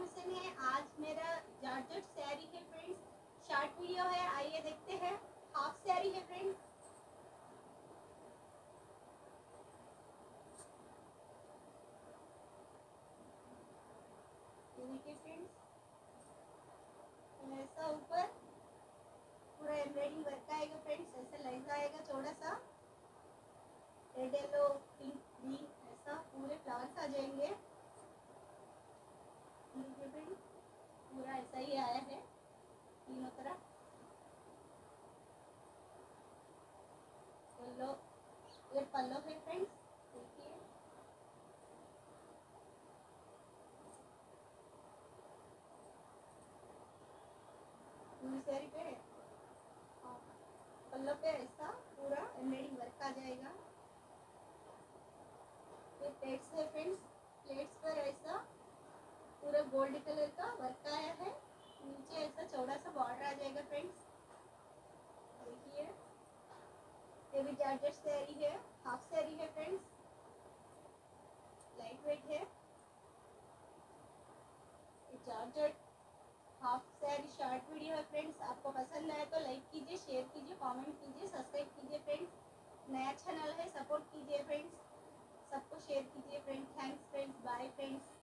Collection है। आज मेरा जॉर्जेट सैरी है फ्रेंड्स, शॉर्ट वीडियो है, आइए देखते हैं। हाफ सैरी है फ्रेंड्स, ये देखिए फ्रेंड्स, ऐसा ऊपर पूरा एम्ब्रॉयडिंग वर्क आएगा फ्रेंड्स, ऐसा लेस आएगा चौड़ा सा, रेड येलो पिंक ग्रीन ऐसा पूरे फ्लावर्स आ जाएंगे। देखिए फ्रेंड्स, पूरा ऐसा ही आया है तीनों तरफ। येलो ये पल्लो है फ्रेंड्स, देखिए पूरी साड़ी पे पल्लो पे ऐसा पूरा एम्ब्रॉयडिंग वर्क आ जाएगा। ये प्लेट्स है फ्रेंड्स, प्लेट्स पर ऐसा पूरा गोल्ड कलर का वर्क आया है, नीचे ऐसा चौड़ा सा बॉर्डर आ जाएगा फ्रेंड्स। देखिए ये भी जॉर्जेट सैरी है, हाफ सैरी है फ्रेंड्स, लाइट वेट है। Georgette half saree short video है फ्रेंड्स, आपको पसंद आए तो लाइक कीजिए, शेयर कीजिए, कमेंट कीजिए, सब्सक्राइब कीजिए फ्रेंड्स। नया चैनल है, सपोर्ट कीजिए फ्रेंड्स, सबको शेयर कीजिए friends. Thanks friends, bye friends.